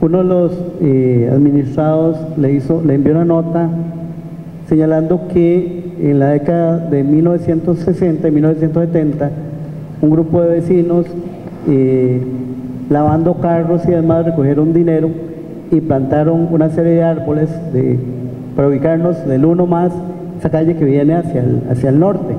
Uno de los administrados le envió una nota señalando que en la década de 1960 y 1970 un grupo de vecinos lavando carros y demás recogieron dinero y plantaron una serie de árboles para ubicarnos del uno más, esa calle que viene hacia el norte.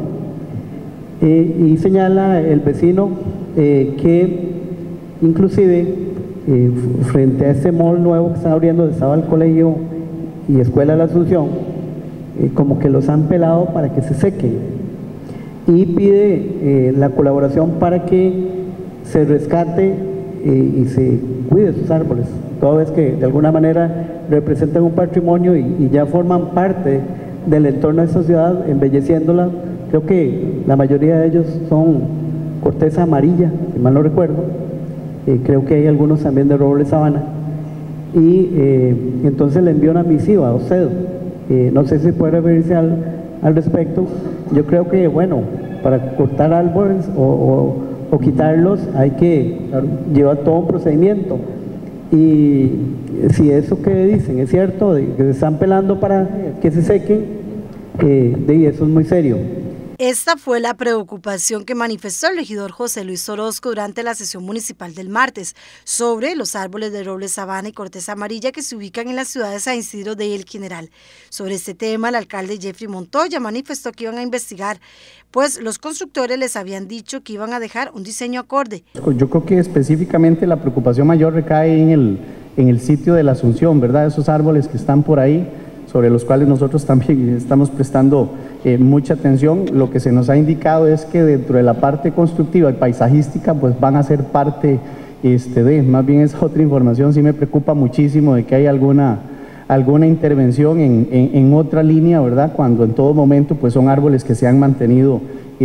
Y señala el vecino que inclusive frente a este mall nuevo que están abriendo, donde estaba el colegio y escuela de la Asunción, como que los han pelado para que se sequen, y pide la colaboración para que se rescate y se cuide esos árboles, toda vez que de alguna manera representan un patrimonio y ya forman parte del entorno de esta ciudad, embelleciéndola. Creo que la mayoría de ellos son corteza amarilla, si mal no recuerdo. Creo que hay algunos también de roble sabana. Y entonces le envió una misiva a usted. No sé si puede referirse al respecto. Yo creo que, bueno, para cortar árboles o quitarlos hay que llevar todo un procedimiento. Y si eso que dicen es cierto, de que se están pelando para que se sequen, eso es muy serio. Esta fue la preocupación que manifestó el regidor José Luis Orozco durante la sesión municipal del martes sobre los árboles de roble sabana y corteza amarilla que se ubican en la ciudad de San Isidro de El General. Sobre este tema, el alcalde Jeffrey Montoya manifestó que iban a investigar, pues los constructores les habían dicho que iban a dejar un diseño acorde. Yo creo que específicamente la preocupación mayor recae en el sitio de la Asunción, ¿verdad? Esos árboles que están por ahí, sobre los cuales nosotros también estamos prestando mucha atención. Lo que se nos ha indicado es que dentro de la parte constructiva y paisajística pues van a ser parte más bien esa otra información sí me preocupa muchísimo, de que hay alguna intervención en otra línea, ¿verdad? Cuando en todo momento pues son árboles que se han mantenido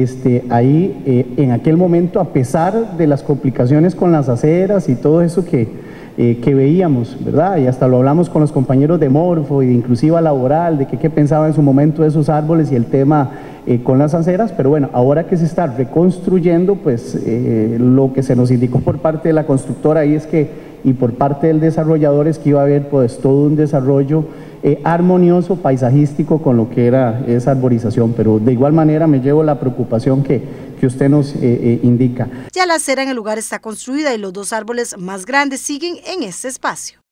ahí en aquel momento, a pesar de las complicaciones con las aceras y todo eso que veíamos, ¿verdad? Y hasta lo hablamos con los compañeros de Morfo y de Inclusiva Laboral, de qué pensaba en su momento de esos árboles y el tema con las aceras, pero bueno, ahora que se está reconstruyendo, pues lo que se nos indicó por parte de la constructora ahí es que, y por parte del desarrollador, es que iba a haber pues todo un desarrollo armonioso, paisajístico con lo que era esa arborización, pero de igual manera me llevo la preocupación que usted nos indica. Ya la acera en el lugar está construida y los dos árboles más grandes siguen en este espacio.